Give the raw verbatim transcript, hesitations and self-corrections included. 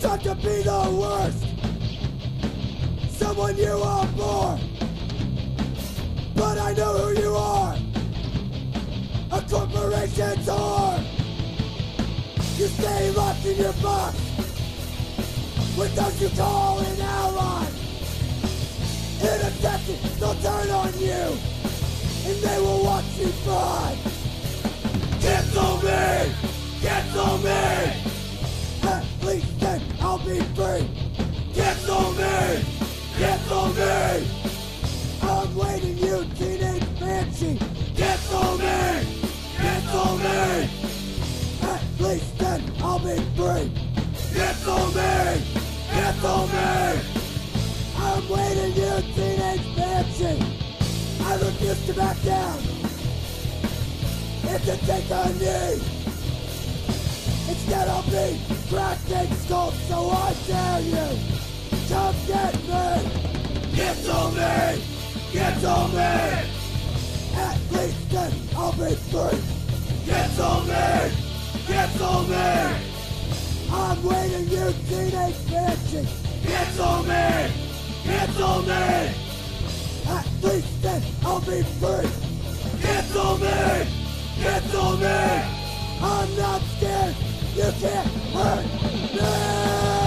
got to be the worst. Someone you abhor. But I know who you are. A corporation's whore. You stay locked in your box with those you call an ally. In a second, they'll turn on you, and they will watch you fry. Cancel me! Cancel me! At least then I'll be free. Cancel me! Cancel me! I'm waiting, you teenage banshee. Cancel me! Cancel me! At least then I'll be free. Cancel me! Cancel me! I'm waiting, you teenage banshee. I refuse to back down. If you take a knee, instead I'll be cracking skulls, so I dare you. Come get me! Cancel me! Cancel me! At least then I'll be free. Cancel me! Cancel me! I'm waiting, you teenage banshee. Cancel me! Cancel me! At least then I'll be free. Cancel me! Cancel me! I'm not scared. You can't hurt me!